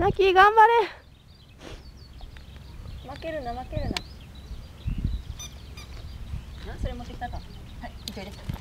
ナキ頑張れ。 負けるな負けるな。それ持ってきたか。はい、急いで。